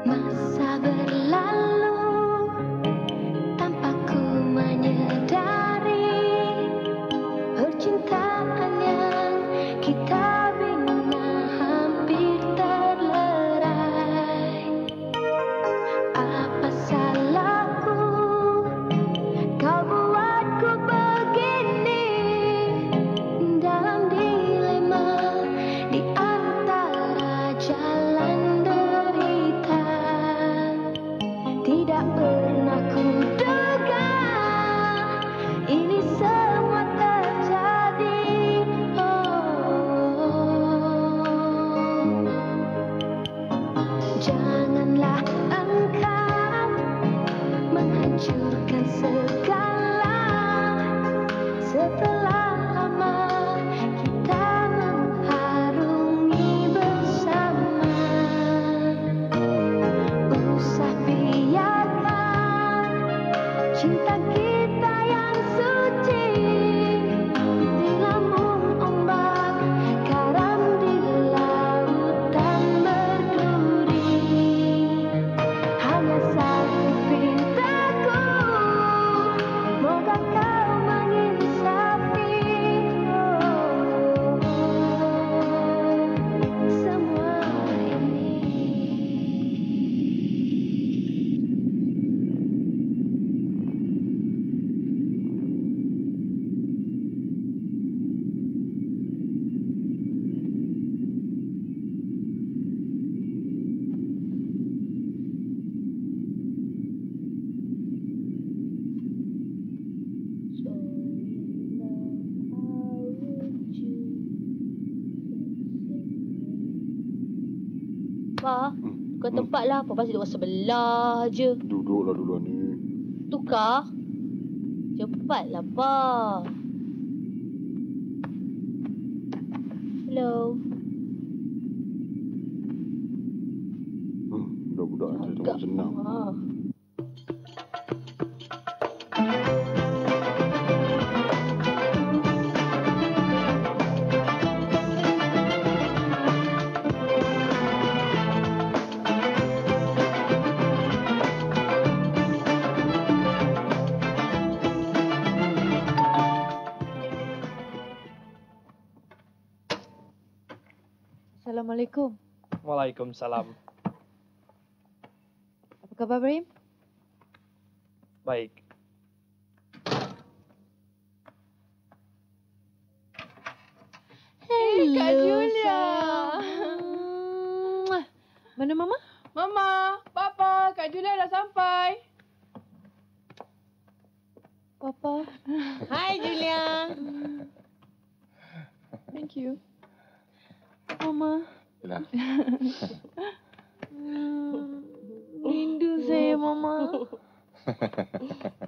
Masa berlalu tanpa ku menyadari percintaan yang kita bina hampir terlerai. Apa salahku kau buatku begini dalam dilema di antara jalan derita. Tidak pernah kuduga ini semua terjadi. Janganlah engkau menghancurkan segala setelah lama kita mengharungi bersama. Usah biarkan cinta kita yang suci dilambung ombak, karam di lautan berduri. Hanya satu pintaku, moga kau menginsafi semua ini. Pa, tukar tempat lah. Apa pasal duduk sebelah je? Duduklah dulu ni. Tukar? Cepatlah, Pa. Hello. Budak-budak ni tak senang. Ah. Assalamualaikum. Waalaikumsalam. Apa khabar, Ibrahim? Baik. Hello, Kak Julia. sayang. Mana Mama? Mama, Papa, Kak Julia dah sampai. Papa. Hai, Julia. Thank you. Mama. Yalah. Rindu saya, Mama.